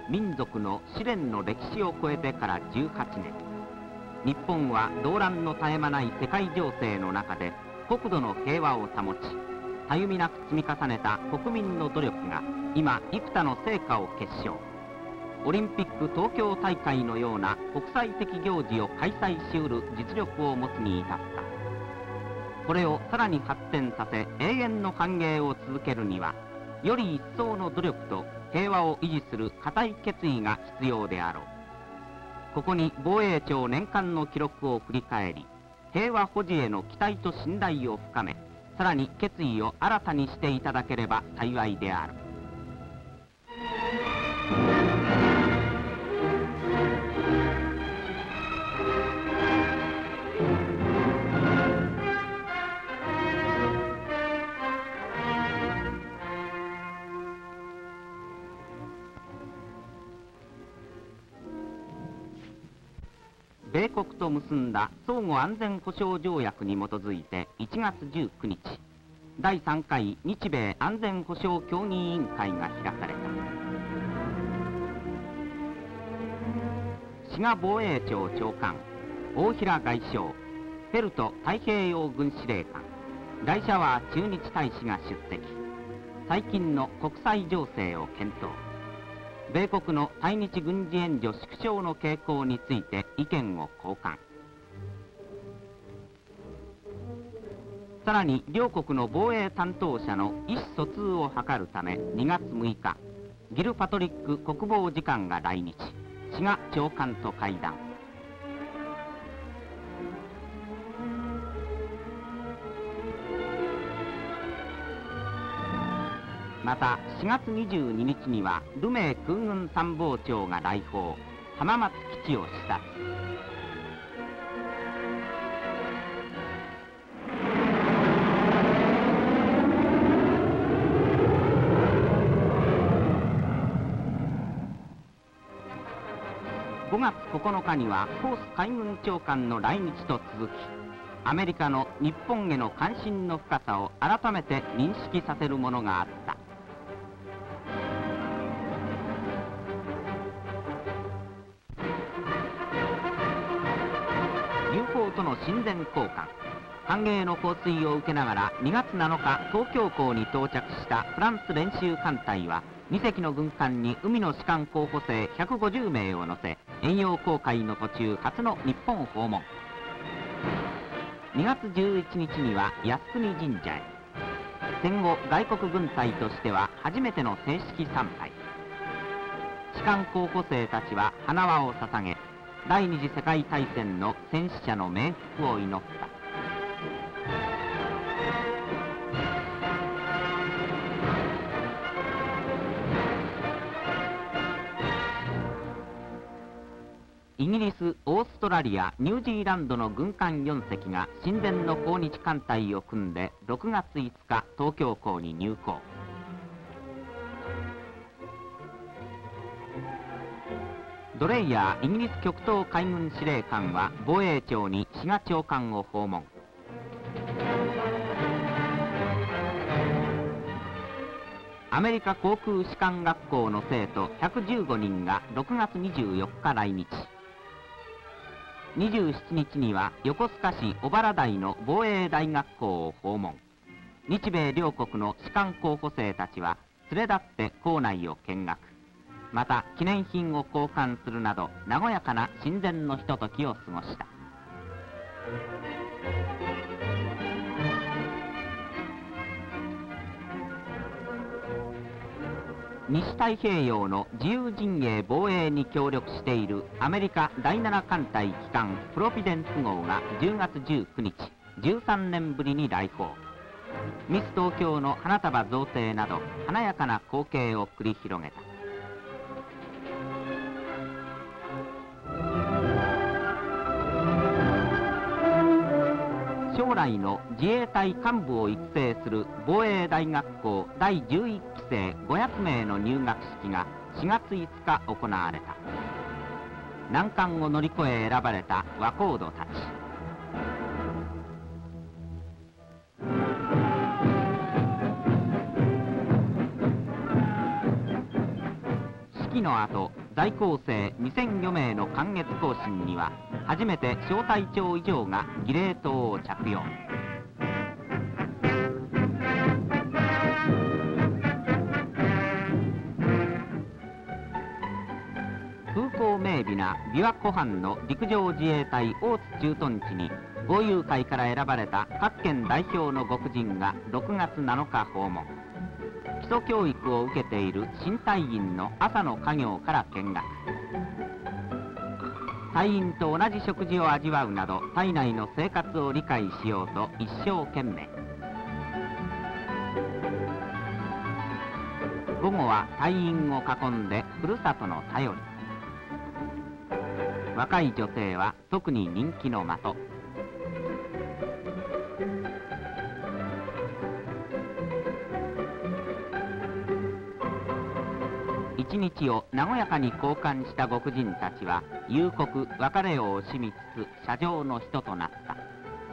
民族の試練の歴史を超えてから18年、日本は動乱の絶え間ない世界情勢の中で国土の平和を保ち、たゆみなく積み重ねた国民の努力が今幾多の成果を結晶。オリンピック東京大会のような国際的行事を開催しうる実力を持つに至った。これをさらに発展させ永遠の繁栄を続けるには、より一層の努力と平和を維持する固い決意が必要であろう。ここに防衛庁年間の記録を振り返り、平和保持への期待と信頼を深め、さらに決意を新たにしていただければ幸いである。米国と結んだ相互安全保障条約に基づいて1月19日、第3回日米安全保障協議委員会が開かれた。滋賀防衛庁長官、大平外相、フェルト太平洋軍司令官、ライシャワー駐日大使が出席。最近の国際情勢を検討。米国の対日軍事援助縮小の傾向について意見を交換。さらに両国の防衛担当者の意思疎通を図るため2月6日、ギル・パトリック国防次官が来日、滋賀長官と会談。また4月22日にはルメイ空軍参謀長が来訪、浜松基地を視察。5月9日にはコース海軍長官の来日と続き、アメリカの日本への関心の深さを改めて認識させるものがあった。UFO との親善交換。歓迎の放水を受けながら2月7日東京港に到着したフランス練習艦隊は2隻の軍艦に海の士官候補生150名を乗せ、遠洋航海の途中初の日本訪問。2月11日には靖国神社へ。戦後外国軍隊としては初めての正式参拝。士官候補生たちは花輪を捧げ、第二次世界大戦の戦死者の冥福を祈った。イギリス、オーストラリア、ニュージーランドの軍艦4隻が親善の訪日艦隊を組んで6月5日東京港に入港。ドレイヤーイギリス極東海軍司令官は防衛庁に滋賀長官を訪問。アメリカ航空士官学校の生徒115人が6月24日来日。27日には横須賀市小原台の防衛大学校を訪問。日米両国の士官候補生たちは連れ立って校内を見学。また記念品を交換するなど和やかな親善のひとときを過ごした。西太平洋の自由陣営防衛に協力しているアメリカ第7艦隊機関プロビデンス号が10月19日、13年ぶりに来訪。ミス東京の花束贈呈など華やかな光景を繰り広げた。将来の自衛隊幹部を育成する防衛大学校第11期生500名の入学式が4月5日行われた。難関を乗り越え選ばれた若人たち。式の後、 在校生2000余名の観月行進には初めて小隊長以上が儀礼刀を着用。風光明媚な琵琶湖畔の陸上自衛隊大津駐屯地に豪遊会から選ばれた各県代表のご婦人が6月7日訪問。基礎教育を受けている新隊員の朝の家業から見学。隊員と同じ食事を味わうなど隊内の生活を理解しようと一生懸命。午後は隊員を囲んでふるさとの便り。若い女性は特に人気の的。一日を和やかに交換したご婦人たちは夕刻別れを惜しみつつ車上の人となった。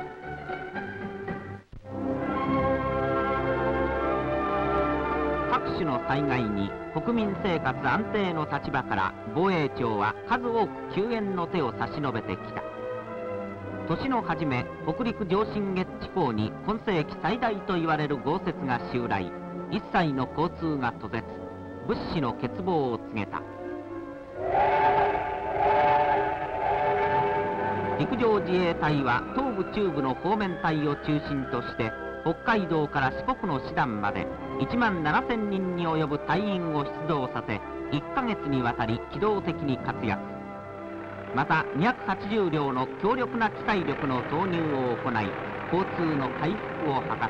各種の災害に国民生活安定の立場から防衛庁は数多く救援の手を差し伸べてきた。年の初め、北陸上信越地方に今世紀最大と言われる豪雪が襲来、一切の交通が途絶、物資の欠乏を告げた。陸上自衛隊は東部中部の方面隊を中心として北海道から四国の師団まで1万7000人に及ぶ隊員を出動させ1ヶ月にわたり機動的に活躍。また280両の強力な機械力の投入を行い交通の回復を図った。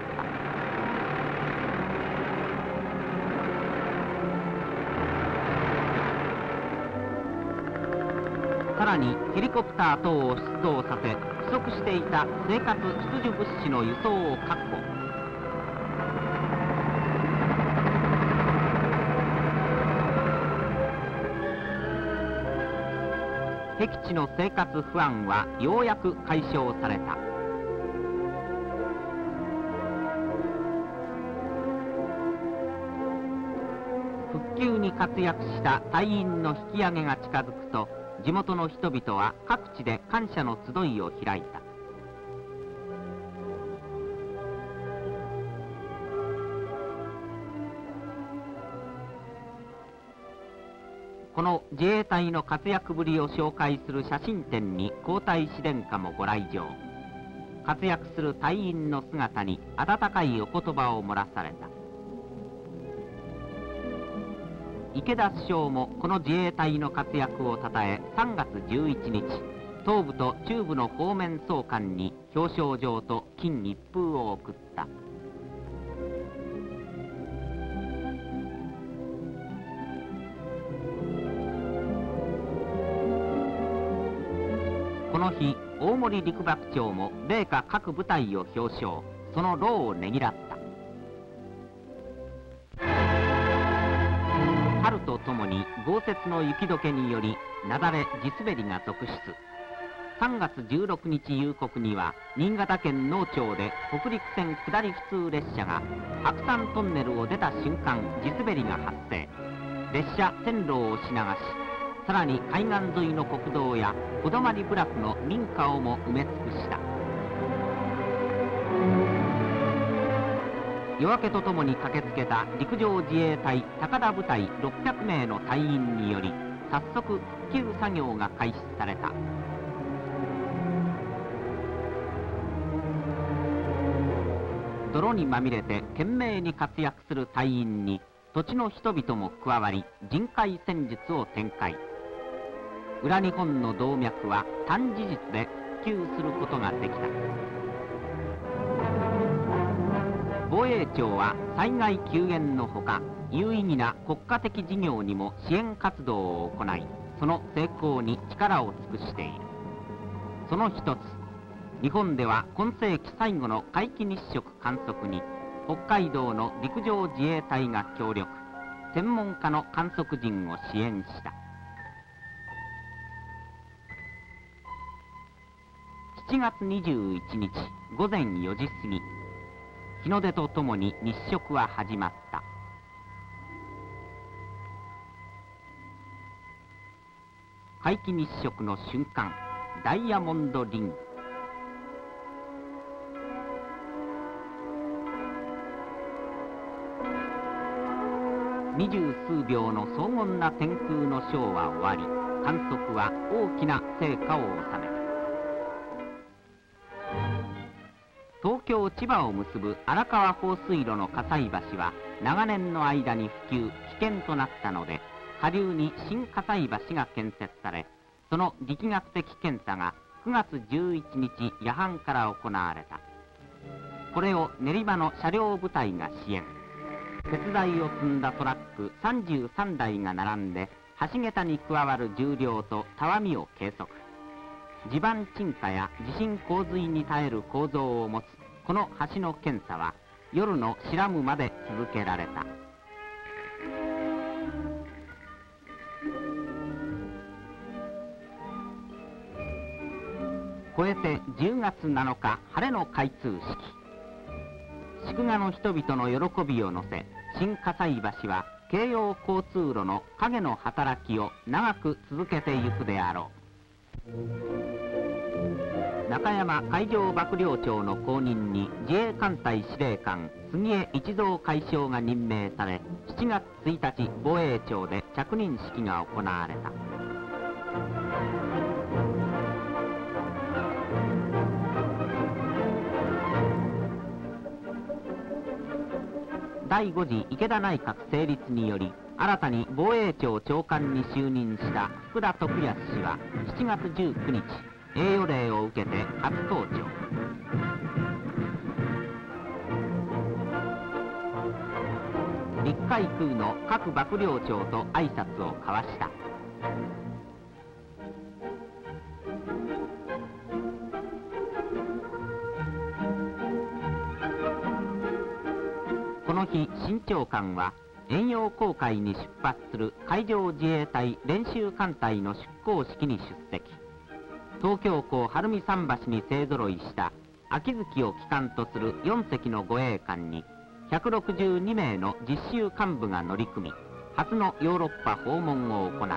さらにヘリコプター等を出動させ不足していた生活必需物資の輸送を確保。僻地の生活不安はようやく解消された。復旧に活躍した隊員の引き上げが近づくと地元の人々は各地で感謝の集いを開いた。この自衛隊の活躍ぶりを紹介する写真展に皇太子殿下もご来場。活躍する隊員の姿に温かいお言葉を漏らされた。池田首相もこの自衛隊の活躍をたたえ3月11日東部と中部の方面総監に表彰状と金一封を送った。この日大森陸幕長も米価各部隊を表彰。その労をねぎらった。春とともに豪雪の雪解けにより雪崩地滑りが続出。3月16日夕刻には新潟県農町で北陸線下り普通列車が白山トンネルを出た瞬間地滑りが発生。列車線路を押し流し、さらに海岸沿いの国道や小泊部落の民家をも埋め尽くした。夜明けとともに駆けつけた陸上自衛隊高田部隊600名の隊員により早速復旧作業が開始された。泥にまみれて懸命に活躍する隊員に土地の人々も加わり人海戦術を展開。裏日本の動脈は短時日で復旧することができた。防衛庁は災害救援のほか有意義な国家的事業にも支援活動を行いその成功に力を尽くしている。その一つ、日本では今世紀最後の皆既日食観測に北海道の陸上自衛隊が協力、専門家の観測陣を支援した。7月21日午前4時過ぎ、日の出とともに日食は始まった。 皆既日食の瞬間、ダイヤモンドリング。20数秒の荘厳な天空のショーは終わり、観測は大きな成果を収めた。東京千葉を結ぶ荒川放水路の葛西橋は長年の間に普及、危険となったので、下流に新葛西橋が建設され、その力学的検査が9月11日夜半から行われた。これを練馬の車両部隊が支援。鉄材を積んだトラック33台が並んで、橋桁に加わる重量とたわみを計測。地盤沈下や地震洪水に耐える構造を持つこの橋の検査は夜の白むまで続けられた。超えて10月7日晴れの開通式。祝賀の人々の喜びを乗せ、新葛西橋は京葉交通路の影の働きを長く続けてゆくであろう。中山海上幕僚長の後任に自衛艦隊司令官杉江一三海将が任命され、7月1日防衛庁で着任式が行われた。第5次池田内閣成立により、新たに防衛庁長官に就任した福田徳康氏は7月19日、栄誉礼を受けて初登庁。陸海空の各幕僚長と挨拶を交わした。この日、新長官は遠洋航海に出発する海上自衛隊練習艦隊の出港式に出席。東京港晴海桟橋に勢ぞろいした秋月を旗艦とする4隻の護衛艦に162名の実習幹部が乗り組み、初のヨーロッパ訪問を行う。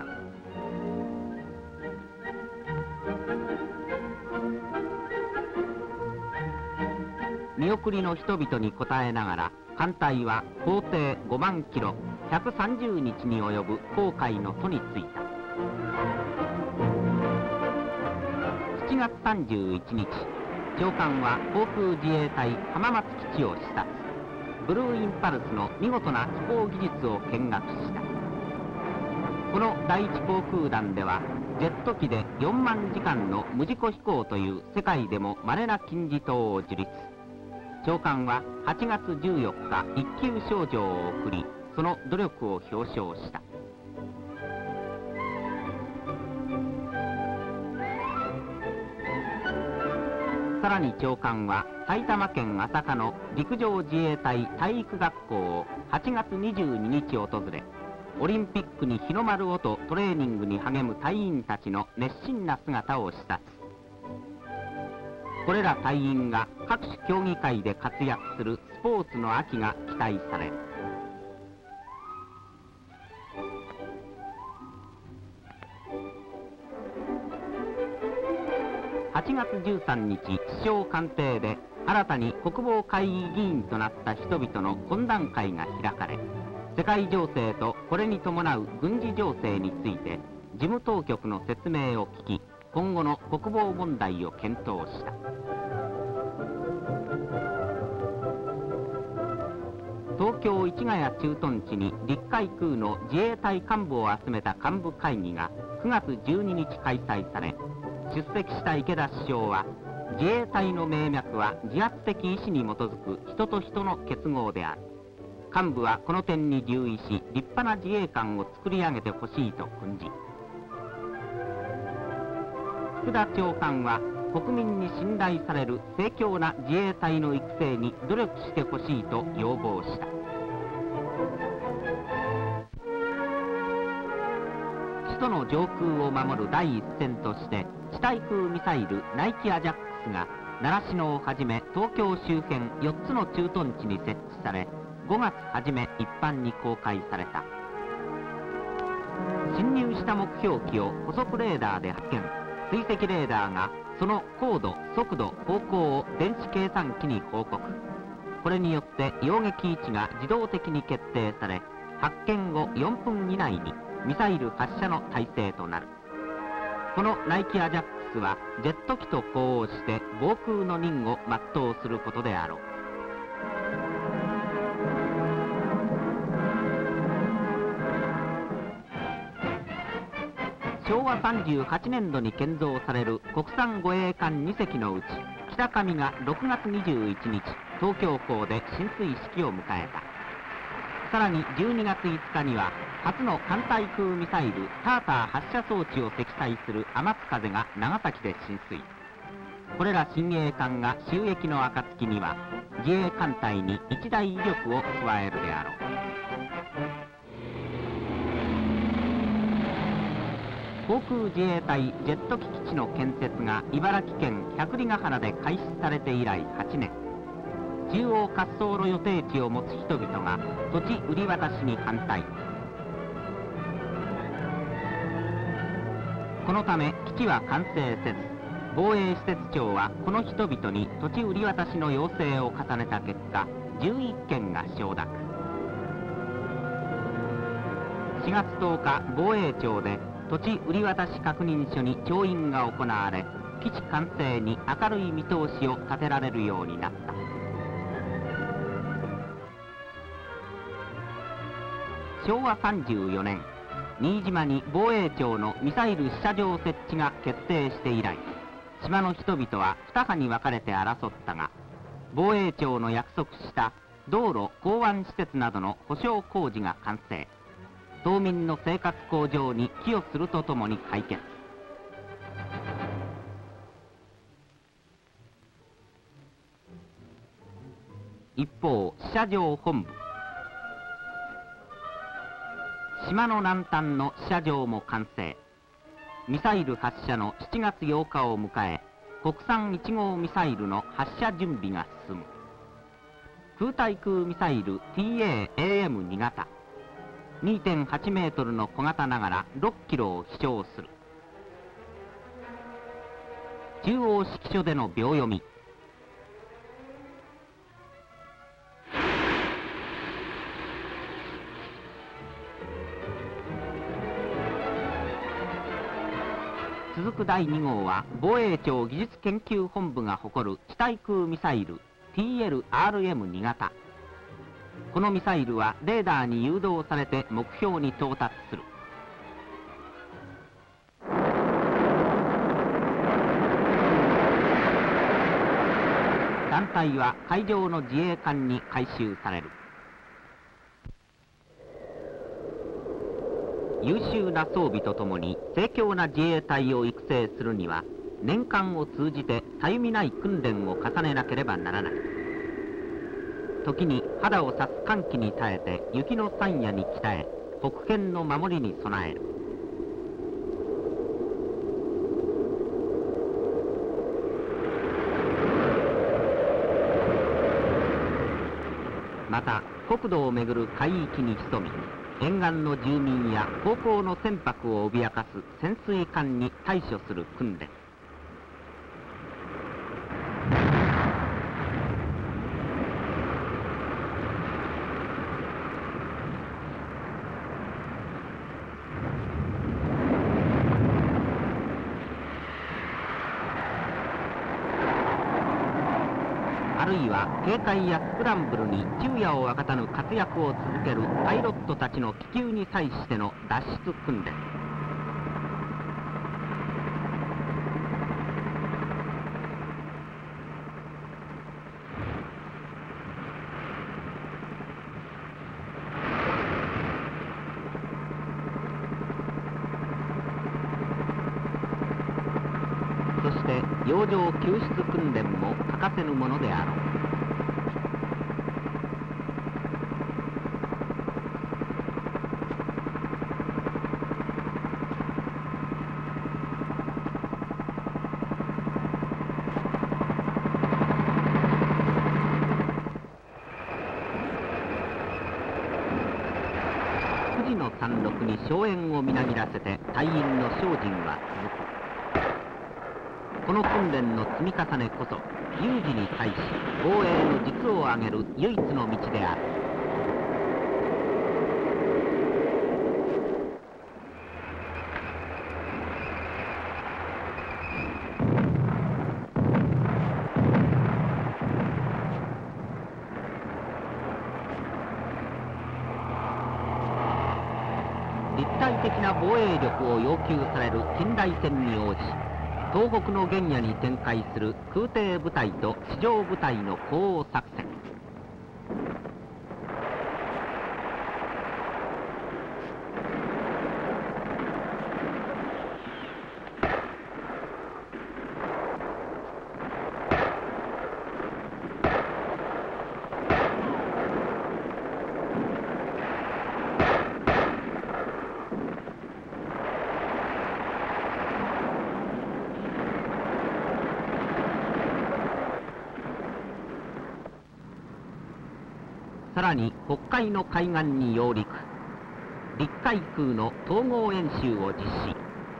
見送りの人々に応えながら、艦隊は行程5万キロ、130日に及ぶ航海の途に就いた。7月31日、長官は航空自衛隊浜松基地を視察。ブルーインパルスの見事な飛行技術を見学した。この第一航空団では、ジェット機で4万時間の無事故飛行という世界でも稀な金字塔を樹立。長官は8月14日、一級賞状を送り、その努力を表彰した。さらに長官は埼玉県朝霞の陸上自衛隊体育学校を8月22日訪れ、オリンピックに日の丸をとトレーニングに励む隊員たちの熱心な姿を視察。これら隊員が各種競技会で活躍するスポーツの秋が期待される。8月13日、首相官邸で新たに国防会議議員となった人々の懇談会が開かれ、世界情勢とこれに伴う軍事情勢について事務当局の説明を聞き、今後の国防問題を検討した。東京市ヶ谷駐屯地に陸海空の自衛隊幹部を集めた幹部会議が9月12日開催され、出席した池田首相は、自衛隊の命脈は自発的意思に基づく人と人の結合である。幹部はこの点に留意し、立派な自衛官を作り上げてほしいと訓示。福田長官は、国民に信頼される盛況な自衛隊の育成に努力してほしいと要望した。首都の上空を守る第一線として地対空ミサイルナイキアジャックスが習志野をはじめ東京周辺4つの駐屯地に設置され、5月初め一般に公開された。 侵入した目標機を補足レーダーで発見。追跡レーダーがその高度、速度、方向を電子計算機に報告。これによって擁撃位置が自動的に決定され、発見後4分以内にミサイル発射の態勢となる。このナイキアジャックスはジェット機と呼応して防空の任を全うすることであろう。昭和38年度に建造される国産護衛艦2隻のうち、北上が6月21日、東京港で進水式を迎えた。さらに12月5日には、初の艦対空ミサイルターター発射装置を積載する天津風が長崎で進水。これら新鋭艦が就役の暁には、自衛艦隊に一大威力を加えるであろう。航空自衛隊ジェット機基地の建設が茨城県百里ヶ原で開始されて以来8年。中央滑走路予定地を持つ人々が土地売り渡しに反対。このため基地は完成せず、防衛施設庁はこの人々に土地売り渡しの要請を重ねた結果、11件が承諾。4月10日、防衛庁で土地売り渡し確認書に調印が行われ、基地完成に明るい見通しを立てられるようになった。昭和34年、新島に防衛庁のミサイル試射場設置が決定して以来、島の人々は二派に分かれて争ったが、防衛庁の約束した道路、港湾施設などの補償工事が完成。島民の生活向上に寄与するとともに解決。一方、試射場本部。島の南端の試射場も完成。ミサイル発射の7月8日を迎え、国産1号ミサイルの発射準備が進む。空対空ミサイル TAAM2 型。2.8 メートルの小型ながら6キロを飛翔する。中央指揮所での秒読み。続く第2号は防衛庁技術研究本部が誇る地対空ミサイル TLRM2 型。このミサイルはレーダーに誘導されて目標に到達する。艦隊は海上の自衛艦に改修される。優秀な装備とともに盛況な自衛隊を育成するには、年間を通じてたゆみない訓練を重ねなければならない。時に肌を刺す寒気に耐えて雪の山野に鍛え、北県の守りに備える。また国土をめぐる海域に潜み、沿岸の住民や航行の船舶を脅かす潜水艦に対処する訓練。あるいは警戒やスクランブルに昼夜を分かたぬ活躍を続けるパイロットたちの気球に際しての脱出訓練。そして洋上救出訓練も欠かせぬものであろう。富士の山麓に荘園をみなぎらせて隊員の精進は続く。この訓練の積み重ねこそ有事に対し防衛の実を挙げる唯一の道である。立体的な防衛力を要求される近代戦に応じ、東北の原野に展開する空挺部隊と地上部隊の呼応作戦。さらに北海の海岸に揚陸、陸海空の統合演習を実施。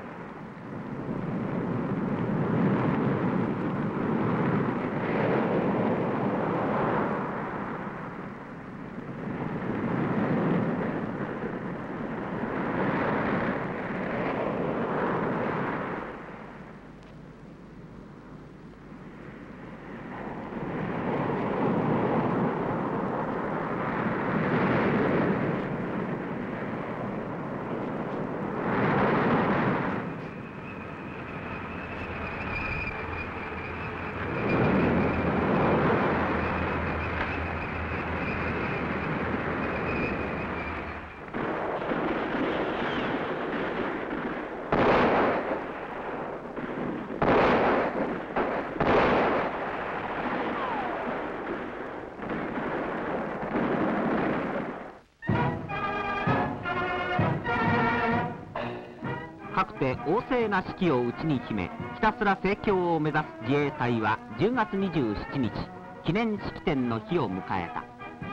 かくて旺盛な士気を内に秘め、ひたすら盛況を目指す自衛隊は10月27日、記念式典の日を迎えた。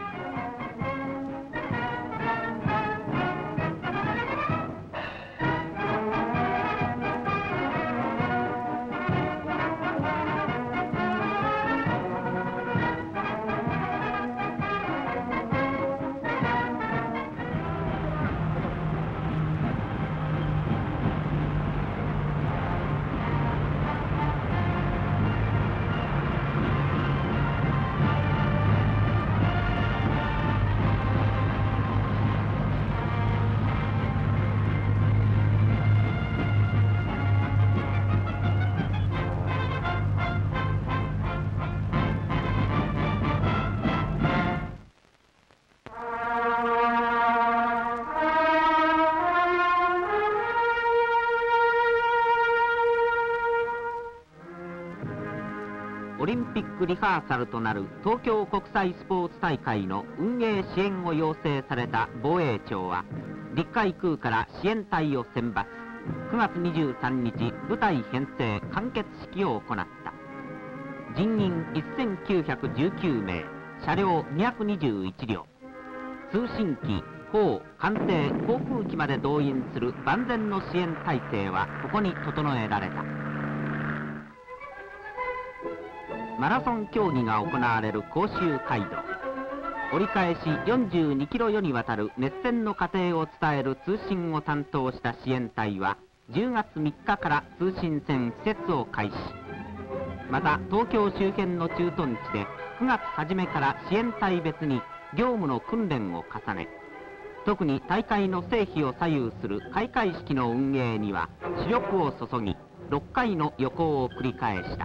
オリンピックリハーサルとなる東京国際スポーツ大会の運営支援を要請された防衛庁は、陸海空から支援隊を選抜、9月23日部隊編成完結式を行った。人員1919名、車両221両、通信機、砲、艦艇、航空機まで動員する万全の支援体制はここに整えられた。マラソン競技が行われる甲州街道、折り返し42キロ余にわたる熱戦の過程を伝える通信を担当した支援隊は10月3日から通信線施設を開始。また東京周辺の駐屯地で9月初めから支援隊別に業務の訓練を重ね、特に大会の成否を左右する開会式の運営には主力を注ぎ、6回の予行を繰り返した。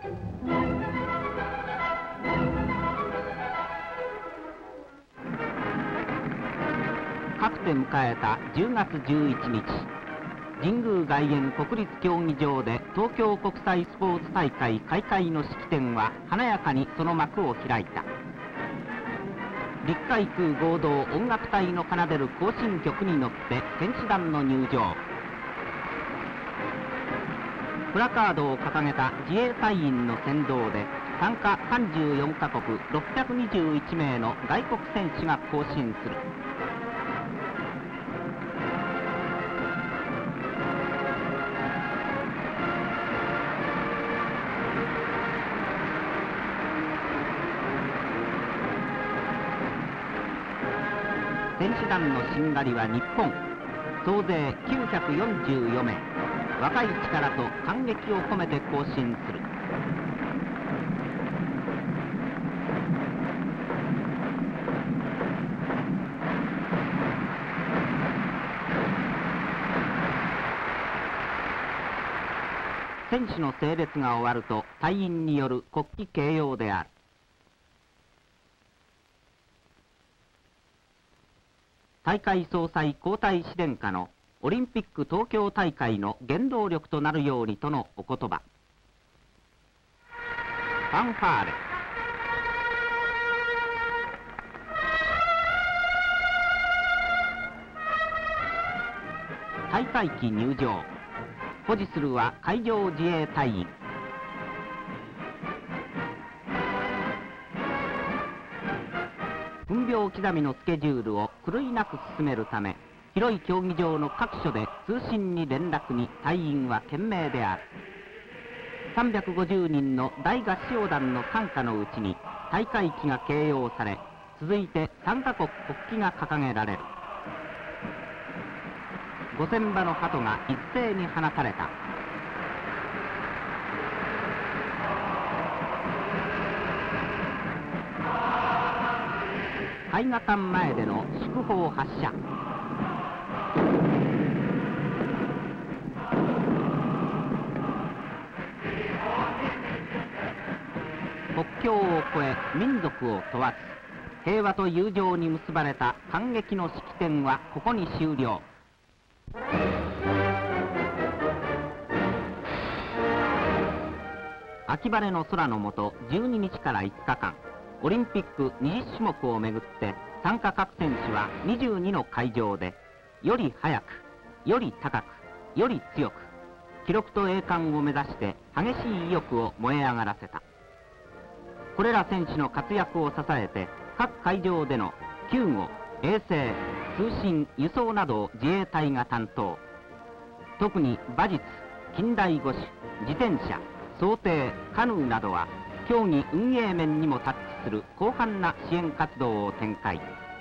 かくて迎えた10月11日、神宮外苑国立競技場で東京国際スポーツ大会開会の式典は華やかにその幕を開いた。陸海空合同音楽隊の奏でる行進曲に乗って選手団の入場。プラカードを掲げた自衛隊員の先導で参加34カ国621名の外国選手が行進する。 選手団のしんがりは日本総勢944名、若い力と感激を込めて行進する。選手の整列が終わると隊員による国旗掲揚である。大会総裁交代司令課のオリンピック東京大会の原動力となるようにとのお言葉。ファンファーレ。大会旗入場。保持するは海上自衛隊員。分秒刻みのスケジュールを狂いなく進めるため、広い競技場の各所で通信に連絡に隊員は懸命である。350人の大合唱団の参加のうちに大会旗が掲揚され、続いて3カ国国旗が掲げられる。5000羽の鳩が一斉に放たれた。絵画館前での祝砲発射。国境を越え民族を問わず、平和と友情に結ばれた感激の式典はここに終了。秋晴れの空の下、12日から5日間、オリンピック20種目をめぐって参加各選手は22の会場で、より速く、より高く、より強く、記録と栄冠を目指して激しい意欲を燃え上がらせた。これら選手の活躍を支えて、各会場での救護、衛生、通信、輸送などを自衛隊が担当。特に馬術、近代五種、自転車、漕艇、カヌーなどは競技運営面にもタッチする広範な支援活動を展開。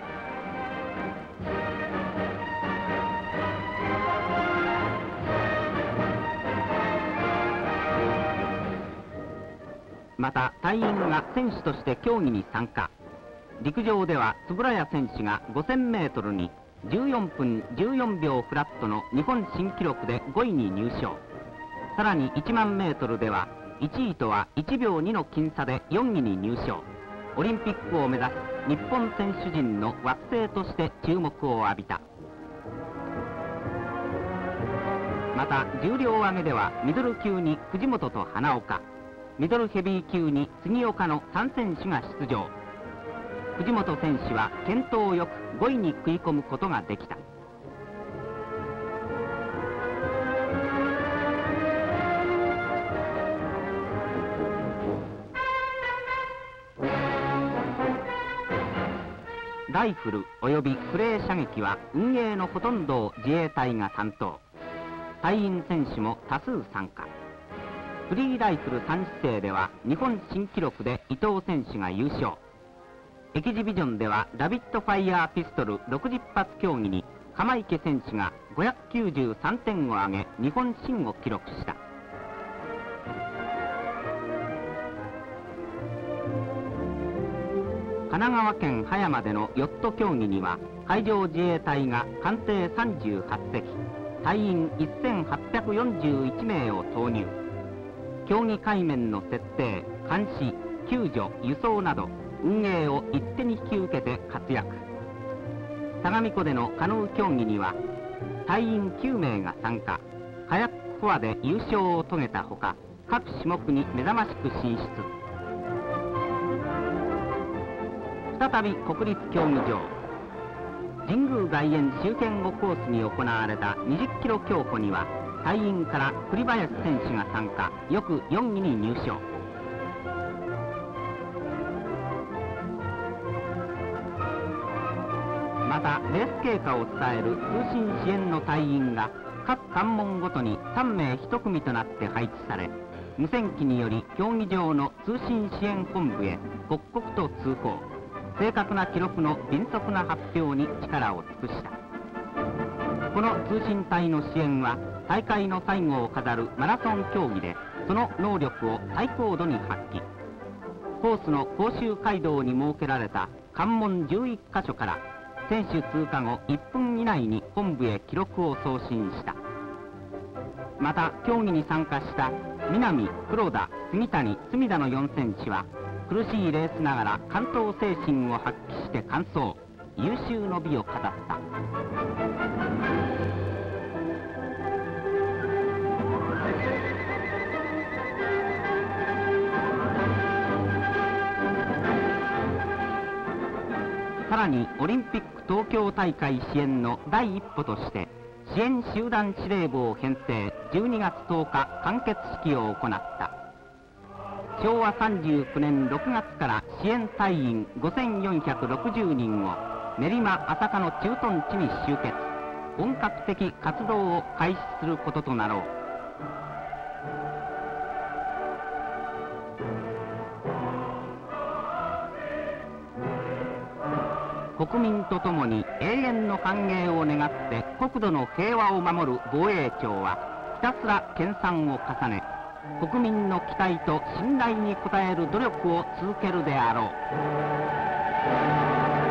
また隊員が選手として競技に参加。陸上では円谷選手が5000メートルに14分14秒フラットの日本新記録で5位に入賞。さらに1万メートルでは1位とは1秒2の僅差で4位に入賞。オリンピックを目指す日本選手陣の惑星として注目を浴びた。また重量挙げではミドル級に藤本と花岡、ミドルヘビー級に杉岡の3選手が出場。藤本選手は健闘よく5位に食い込むことができた。ライフルおよびクレー射撃は運営のほとんどを自衛隊が担当。隊員選手も多数参加。フリーライフル3姿勢では日本新記録で伊藤選手が優勝。エキシビジョンではラビットファイヤーピストル60発競技に鎌池選手が593点を挙げ日本新を記録した。神奈川県葉山でのヨット競技には海上自衛隊が艦艇38隻、隊員1841名を投入。競技海面の設定、監視、救助、輸送など運営を一手に引き受けて活躍。相模湖でのカヌー競技には隊員9名が参加。カヤックフォアで優勝を遂げたほか、各種目に目覚ましく進出。再び国立競技場。神宮外苑周辺をコースに行われた20キロ競歩には隊員から栗林選手が参加、よく4位に入賞。またレース経過を伝える通信支援の隊員が各関門ごとに3名1組となって配置され、無線機により競技場の通信支援本部へ刻々と通報。 正確な記録の迅速な発表に力を尽くした。この通信隊の支援は大会の最後を飾るマラソン競技でその能力を最高度に発揮。コースの甲州街道に設けられた関門11カ所から選手通過後1分以内に本部へ記録を送信した。また競技に参加した南、黒田、杉谷、隅田の4選手は苦しいレースながら完闘精神を発揮して完走、優秀の美を飾った。さらにオリンピック東京大会支援の第一歩として支援集団司令部を編成、12月10日完結式を行った。昭和39年6月から支援隊員5460人を練馬朝霞の駐屯地に集結、本格的活動を開始することとなろう。国民とともに永遠の繁栄を願って国土の平和を守る防衛庁はひたすら研鑽を重ね、国民の期待と信頼に応える努力を続けるであろう。